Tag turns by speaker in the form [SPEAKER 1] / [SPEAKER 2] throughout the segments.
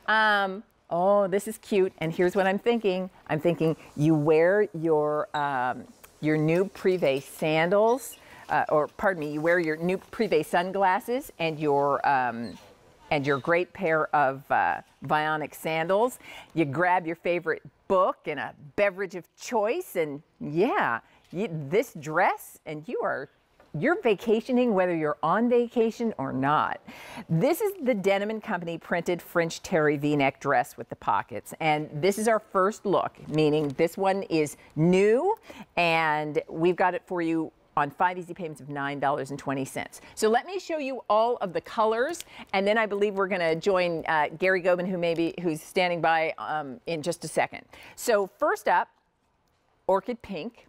[SPEAKER 1] Oh, this is cute. And here's what I'm thinking. I'm thinking you wear your new Privé sandals, or pardon me, you wear your new Privé sunglasses and your great pair of Vionic sandals. You grab your favorite book and a beverage of choice, and yeah, this dress, and you're vacationing whether you're on vacation or not. This is the Denim & Company printed French terry V-neck dress with the pockets. And this is our first look, meaning this one is new, and we've got it for you on 5 easy payments of $9.20. So let me show you all of the colors, and then I believe we're gonna join Gary Gobin, who's standing by in just a second. So first up, Orchid Pink.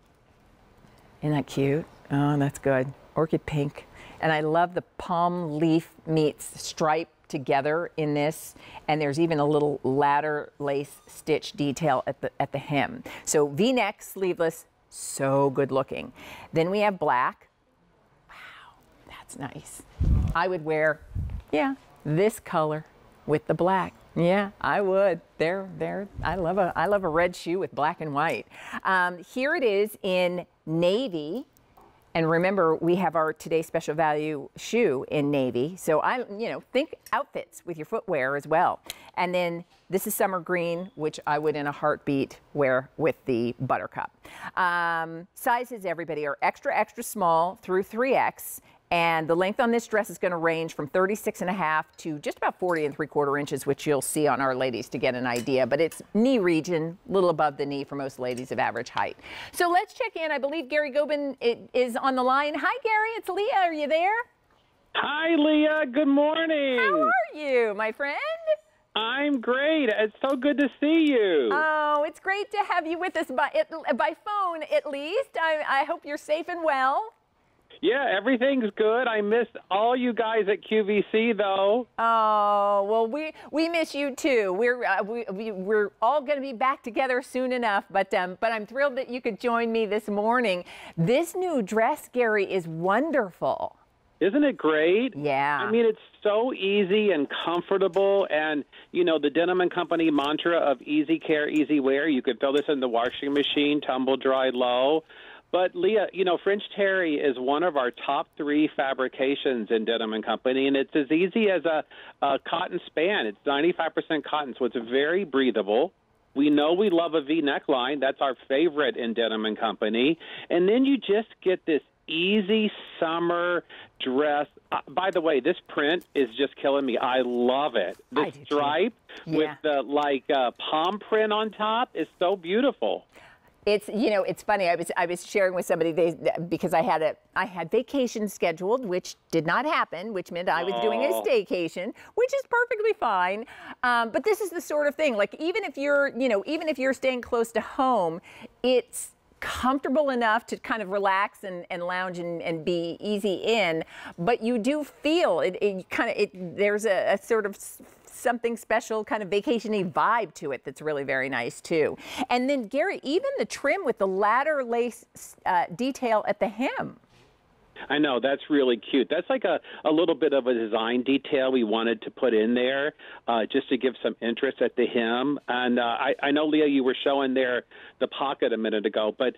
[SPEAKER 1] Isn't that cute? Oh, that's good. Orchid Pink. And I love the palm leaf meets stripe together in this. And there's even a little ladder lace stitch detail at the hem. So V-neck, sleeveless, so good looking. Then we have black. Wow, that's nice. I would wear, yeah, this color with the black. Yeah, I would. I love a red shoe with black and white. Here it is in navy. And remember, we have our today's special value shoe in navy. So think outfits with your footwear as well. And then this is summer green, which I would in a heartbeat wear with the buttercup. Sizes, everybody, are extra, extra small through 3X. And the length on this dress is going to range from 36.5 to just about 40 3/4 inches, which you'll see on our ladies to get an idea. But it's knee region, a little above the knee for most ladies of average height. So let's check in. I believe Gary Gobin is on the line. Hi, Gary. It's Leah. Are you there?
[SPEAKER 2] Hi, Leah. Good morning.
[SPEAKER 1] How are you, my friend?
[SPEAKER 2] I'm great. It's so good to see you.
[SPEAKER 1] Oh, it's great to have you with us by phone, at least. I hope you're safe and well.
[SPEAKER 2] Yeah, everything's good. I miss all you guys at QVC, though.
[SPEAKER 1] Oh, well, we miss you too. We're all going to be back together soon enough. But I'm thrilled that you could join me this morning. This new dress, Gary, is wonderful.
[SPEAKER 2] Isn't it great?
[SPEAKER 1] Yeah.
[SPEAKER 2] I mean, it's so easy and comfortable, and the Denim & Company mantra of easy care, easy wear. You could throw this in the washing machine, tumble dry low. But, Leah, French terry is one of our top 3 fabrications in Denim & Company, and it's as easy as a cotton span. It's 95% cotton, so it's very breathable. We know we love a V neckline. That's our favorite in Denim & Company. And then you just get this easy summer dress. By the way, this print is just killing me. I love it. The stripe with the palm print on top is so beautiful.
[SPEAKER 1] It's funny. I was sharing with somebody because I had vacation scheduled, which did not happen, which meant I was doing a staycation, which is perfectly fine. But this is the sort of thing, like even if you're staying close to home, it's comfortable enough to kind of relax and lounge and be easy in, but you do feel there's a sort of something special, kind of vacation-y vibe to it that's really very nice too. And then Gary, even the trim with the ladder lace detail at the hem.
[SPEAKER 2] I know, that's really cute. That's like a little bit of a design detail we wanted to put in there just to give some interest at the hem. And I know, Leah, you were showing there the pocket a minute ago, but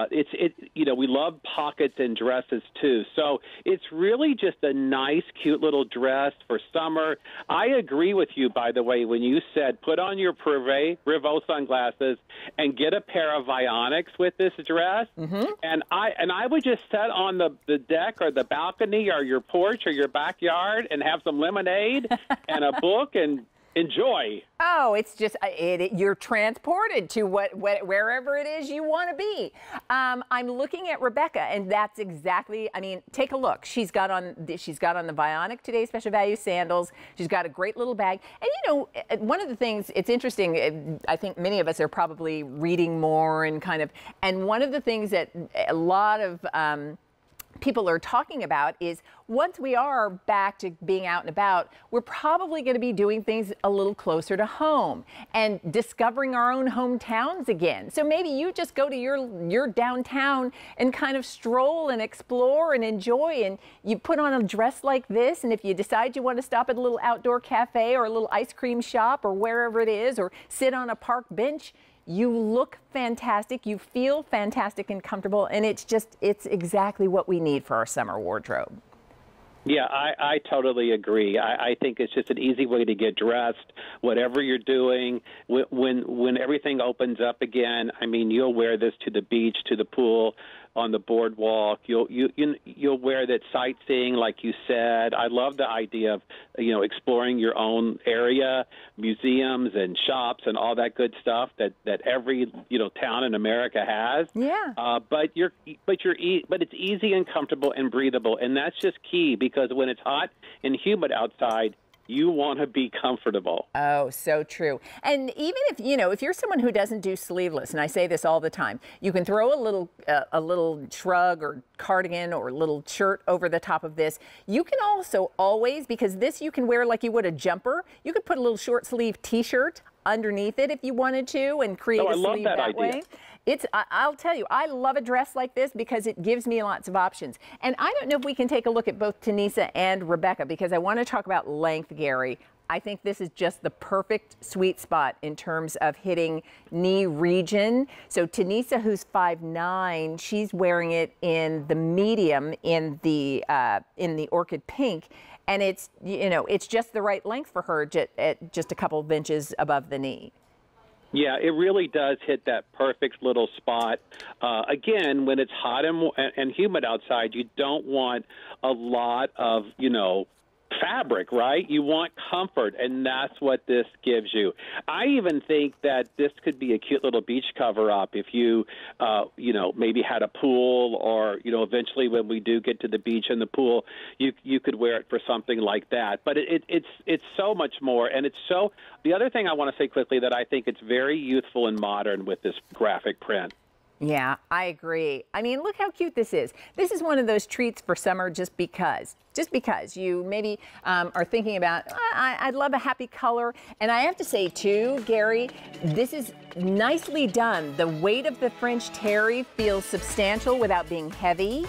[SPEAKER 2] we love pockets in dresses too. So it's really just a nice, cute little dress for summer. I agree with you, by the way, when you said put on your Privé Revaux sunglasses and get a pair of Vionics with this dress. Mm-hmm. And I would just sit on the deck or the balcony or your porch or your backyard and have some lemonade and a book and enjoy.
[SPEAKER 1] Oh, it's just you're transported to wherever it is you want to be. I'm looking at Rebecca, and that's exactly. I mean, take a look. She's got on the Vionic Today Special Value sandals. She's got a great little bag. And one of the things, it's interesting. I think many of us are probably reading more and one of the things that a lot of people are talking about is once we are back to being out and about, we're probably going to be doing things a little closer to home and discovering our own hometowns again. So maybe you just go to your downtown and kind of stroll and explore and enjoy, and you put on a dress like this, and if you decide you want to stop at a little outdoor cafe or a little ice cream shop or wherever it is, or sit on a park bench, you look fantastic, you feel fantastic and comfortable, and it's exactly what we need for our summer wardrobe.
[SPEAKER 2] Yeah, I totally agree. I think it's just an easy way to get dressed, whatever you're doing. When everything opens up again, I mean, you'll wear this to the beach, to the pool, on the boardwalk. You'll wear that sightseeing, like you said. I love the idea of, exploring your own area, museums and shops and all that good stuff that every, town in America has.
[SPEAKER 1] Yeah.
[SPEAKER 2] But it's easy and comfortable and breathable, and that's just key, because when it's hot and humid outside, you want to be comfortable.
[SPEAKER 1] Oh, so true. And even if you're someone who doesn't do sleeveless, and I say this all the time, you can throw a little shrug or cardigan or little shirt over the top of this. You can also always, because this you can wear like you would a jumper, you could put a little short sleeve t-shirt underneath it if you wanted to and create a sleeve that way. I'll tell you, I love a dress like this because it gives me lots of options. And I don't know if we can take a look at both Tanisa and Rebecca, because I want to talk about length, Gary. I think this is just the perfect sweet spot in terms of hitting knee region. So Tanisa, who's 5'9", she's wearing it in the medium in the orchid pink. And it's just the right length for her at just a couple of inches above the knee.
[SPEAKER 2] Yeah, it really does hit that perfect little spot. Again, when it's hot and humid outside, you don't want a lot of, fabric, right? You want comfort, and that's what this gives you. I even think that this could be a cute little beach cover-up if you, maybe had a pool, or, eventually when we do get to the beach and the pool, you could wear it for something like that. But it's so much more, and the other thing I want to say quickly, that I think it's very youthful and modern with this graphic print.
[SPEAKER 1] Yeah, I agree. I mean, look how cute this is. This is one of those treats for summer just because you maybe are thinking about, I'd love a happy color. And I have to say, too, Gary, this is nicely done. The weight of the French terry feels substantial without being heavy.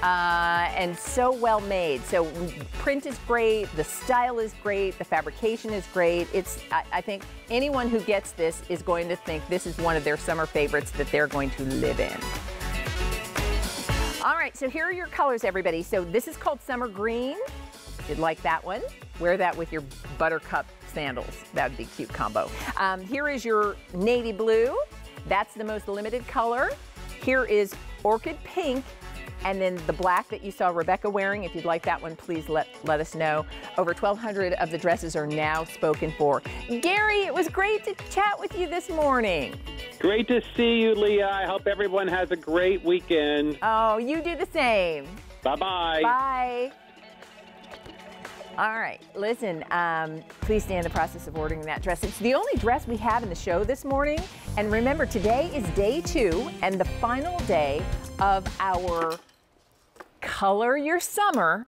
[SPEAKER 1] And so well made. So print is great, the style is great, the fabrication is great. I think anyone who gets this is going to think this is one of their summer favorites that they're going to live in. All right, so here are your colors, everybody. So this is called Summer Green. If you'd like that one, wear that with your buttercup sandals. That would be a cute combo. Here is your navy blue. That's the most limited color. Here is orchid pink. And then the black that you saw Rebecca wearing, if you'd like that one, please let us know. Over 1,200 of the dresses are now spoken for. Gary, it was great to chat with you this morning.
[SPEAKER 2] Great to see you, Leah. I hope everyone has a great weekend.
[SPEAKER 1] Oh, you do the same.
[SPEAKER 2] Bye-bye.
[SPEAKER 1] Bye. All right, listen, please stay in the process of ordering that dress. It's the only dress we have in the show this morning. And remember, today is day 2 and the final day of our Color Your Summer